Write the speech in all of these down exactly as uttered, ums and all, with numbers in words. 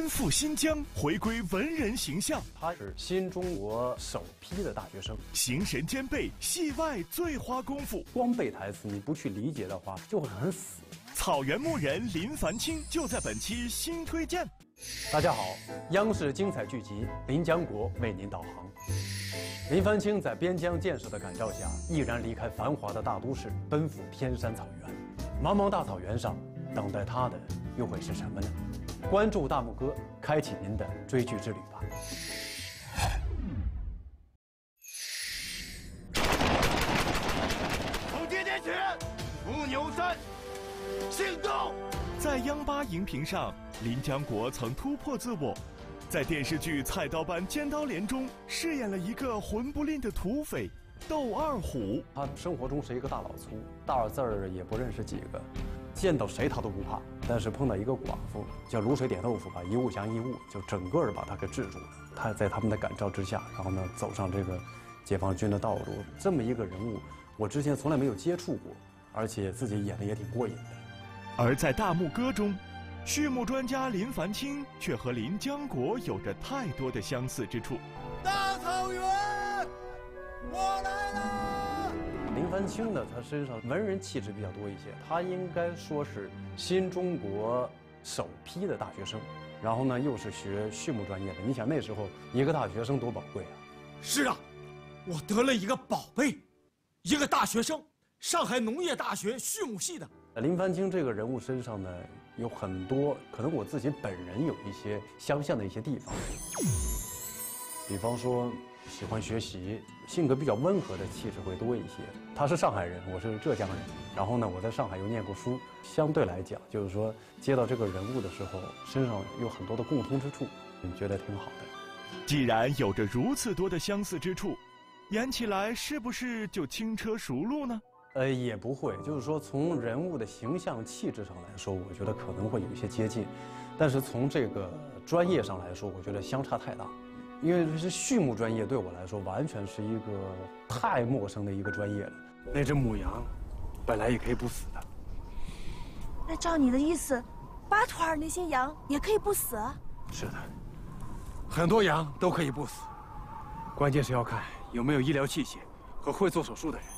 奔赴新疆，回归文人形象。 他是新中国首批的大学生， 形神兼备，戏外最花功夫。 光背台词，你不去理解的话，就会很死。 草原牧人林凡卿就在本期新推荐。 大家好，央视精彩剧集《临江国》为您导航。林凡卿在边疆建设的感召下，毅然离开繁华的大都市，奔赴天山草原。茫茫大草原上，等待他的又会是什么呢？关注大牧哥，开启您的追剧之旅吧。 从今天起，伏牛山行动！ 在央八荧屏上，林江国曾突破自我，在电视剧《菜刀般尖刀连》中饰演了一个混不吝的土匪窦二虎。 他生活中是一个大老粗，大二字儿也不认识几个，见到谁他都不怕。但是碰到一个寡妇，叫卤水点豆腐吧，一物降一物，就整个的把他给制住了。他在他们的感召之下，然后呢走上这个解放军的道路。这么一个人物，我之前从来没有接触过，而且自己演的也挺过瘾的。 而在大牧歌中，畜牧专家林凡卿却和林江国有着太多的相似之处。 大草原，我来了！ 林凡卿呢，他身上文人气质比较多一些，他应该说是新中国首批的大学生，然后呢又是学畜牧专业的。你想那时候一个大学生多宝贵啊！ 是啊，我得了一个宝贝，一个大学生，上海农业大学畜牧系的。 林凡卿这个人物身上呢，有很多可能我自己本人有一些相像的一些地方，比方说喜欢学习，性格比较温和的气质会多一些。他是上海人，我是浙江人，然后呢，我在上海又念过书，相对来讲，就是说接到这个人物的时候，身上有很多的共通之处，你觉得挺好的。 既然有着如此多的相似之处，演起来是不是就轻车熟路呢？ 呃，也不会，就是说从人物的形象气质上来说，我觉得可能会有一些接近，但是从这个专业上来说，我觉得相差太大。因为这是畜牧专业，对我来说完全是一个太陌生的一个专业了。 那只母羊，本来也可以不死的。 那照你的意思，巴图尔那些羊也可以不死？ 是的，很多羊都可以不死，关键是要看有没有医疗器械和会做手术的人。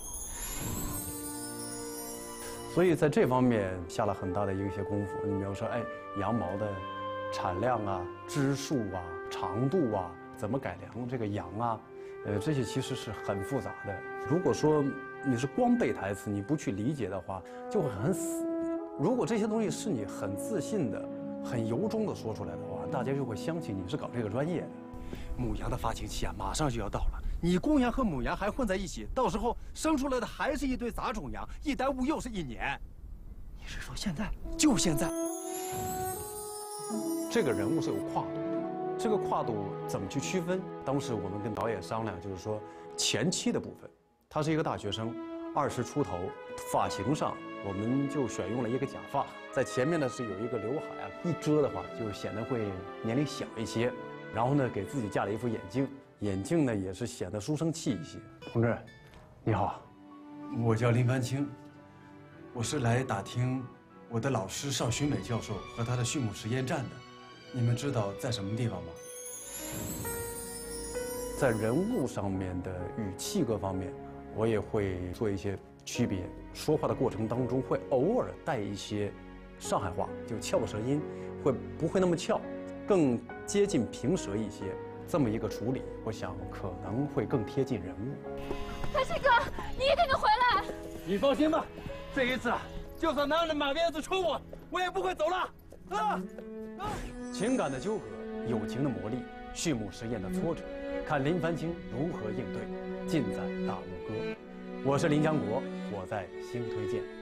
所以在这方面下了很大的一些功夫。你比如说，哎，羊毛的产量啊、支数啊、长度啊，怎么改良这个羊啊，呃，这些其实是很复杂的。如果说你是光背台词，你不去理解的话，就会很死。如果这些东西是你很自信的、很由衷的说出来的话，大家就会相信你是搞这个专业的。 母羊的发情期啊，马上就要到了。你公羊和母羊还混在一起，到时候生出来的还是一对杂种羊，一耽误又是一年。你是说现在？就现在？ 这个人物是有跨度的，这个跨度怎么去区分？当时我们跟导演商量，就是说前期的部分，他是一个大学生，二十出头，发型上我们就选用了一个假发，在前面呢是有一个刘海啊，一遮的话就显得会年龄小一些。然后呢，给自己架了一副眼镜，眼镜呢也是显得书生气一些。同志，你好， 我叫林凡卿，我是来打听我的老师邵寻美教授和他的畜牧实验站的，你们知道在什么地方吗？ 在人物上面的语气各方面，我也会做一些区别。说话的过程当中会偶尔带一些上海话，就翘舌音，会不会那么翘？更接近平舌一些，这么一个处理，我想可能会更贴近人物。 凡卿哥，你一定能回来。 你放心吧，这一次啊，就算拿着马鞭子抽我，我也不会走了。啊！啊！ 情感的纠葛，友情的磨砺，畜牧实验的挫折，看林凡卿如何应对，尽在大牧歌。我是林江国，我在新推荐。